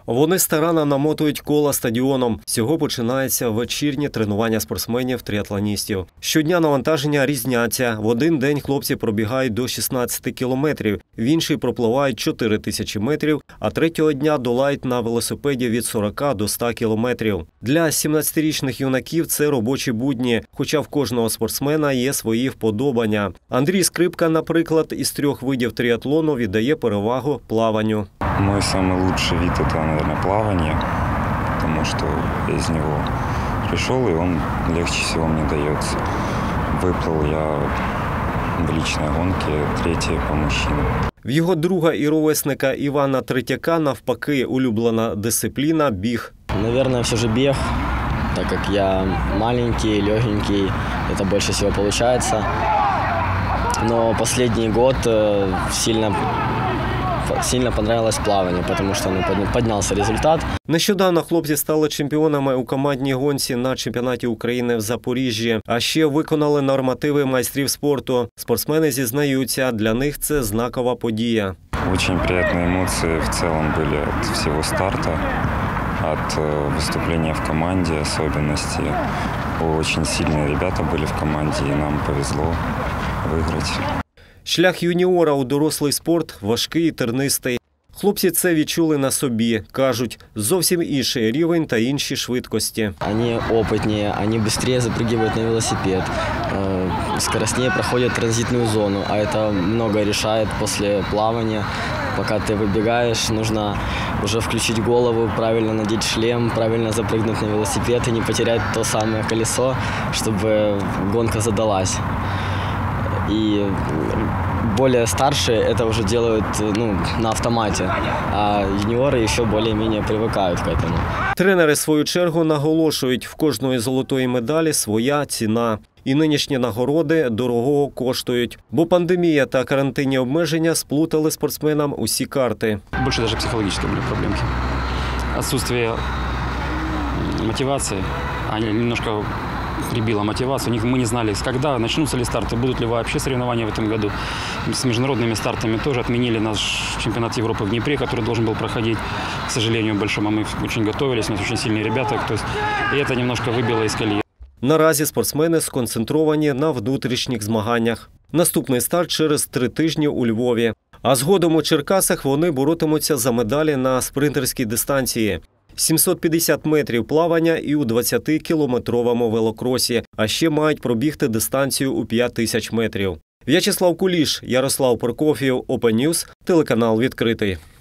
Вони старанно намотують кола стадіоном. З цього починається вечірнє тренування спортсменів-тріатлоністів. Щодня навантаження різняться. В один день хлопці пробігають до 16 кілометрів, в інший пропливають 4000 метрів, а третього дня долають на велосипеді від 40 до 100 кілометрів. Для 17-річних юнаків це робочі будні, хоча в кожного спортсмена є свої вподобання. Андрій Скрипка, наприклад, із 3 видів тріатлону віддає перевагу плаванню. Мой самый лучший вид – это, наверное, плавание, потому что я из него пришел, и он легче всего мне дается. Выплыл я в личной гонке 3 по мужчинам. В його друга і ровесника Івана Третьяка, навпаки, улюблена дисципліна – біг. Наверное, все же бег, так как я маленький, легенький, это больше всего получается. Но последний год сильно понравилось плавание, потому что поднялся результат. Нещодавно хлопці стали чемпіонами у командній гонці на чемпіонаті України в Запоріжжі, а ще виконали нормативи майстрів спорту. Спортсмени зізнаються, для них це знакова подія. Очень приятные эмоции в целом были от всего старта, от выступления в команде, особенности. Очень сильные ребята были в команде, и нам повезло выиграть. Шлях юніора у дорослий спорт важкий і тернистий. Хлопці це відчули на собі. Кажуть, зовсім інший рівень та інші швидкості. Вони опитні, вони швидше запрыгивают на велосипед, скоростнее проходять транзитну зону, а це много вирішує після плавання. Пока ты выбегаешь, нужно уже включить голову, правильно надеть шлем, правильно запрыгнуть на велосипед и не потерять то самое колесо, чтобы гонка задалась. И более старшие это уже делают на автомате, а юниоры еще более-менее привыкают к этому. Тренери, в свою чергу, наголошують, в кожної золотої медалі своя ціна. І нинішні нагороди дорогого коштують. Бо пандемія та карантинні обмеження сплутали спортсменам усі карти. Більше навіть психологічні були проблемки. Отсутствие мотивації, немножко прибила мотивацию. Мы не знали, когда начнутся ли старты, будут ли вообще соревнования в этом году. С международными стартами тоже отменили наш чемпионат Европы в Днепре, который должен был проходить, к сожалению, большому. Мы очень готовились, у нас очень сильные ребята. И это немножко выбило из колеи. Наразі спортсмени сконцентровані на внутрішніх змаганнях. Наступний старт через 3 тижні у Львові. А згодом у Черкасах вони боротимуться за медалі на спринтерській дистанції. 750 метрів плавання і у 20-кілометровому велокросі, а ще мають пробігти дистанцію у 5000 метрів. В'ячеслав Куліш, Ярослав Прокоф'єв, Open News, телеканал «Відкритий».